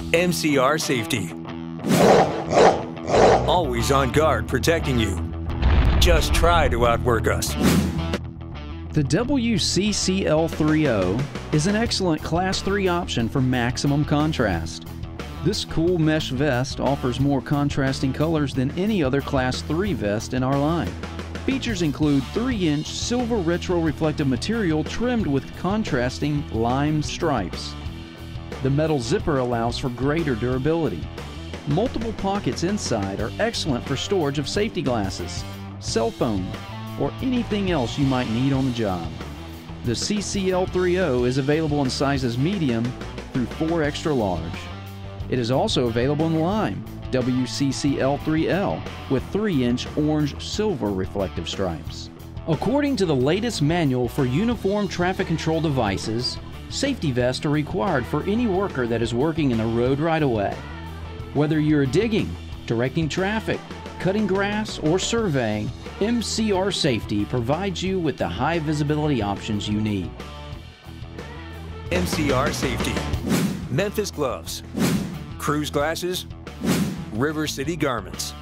MCR Safety. Always on guard protecting you. Just try to outwork us. The WCCL30 is an excellent Class 3 option for maximum contrast. This cool mesh vest offers more contrasting colors than any other Class 3 vest in our line. Features include 3-inch silver retro reflective material trimmed with contrasting lime stripes. The metal zipper allows for greater durability. Multiple pockets inside are excellent for storage of safety glasses, cell phone, or anything else you might need on the job. The CCL30 is available in sizes medium through 4 extra large. It is also available in lime, WCCL3L, with 3-inch orange silver reflective stripes. According to the latest manual for uniform traffic control devices, safety vests are required for any worker that is working in the road right-of-way. Whether you're digging, directing traffic, cutting grass, or surveying, MCR Safety provides you with the high visibility options you need. MCR Safety. Memphis gloves. Cruise glasses. River City garments.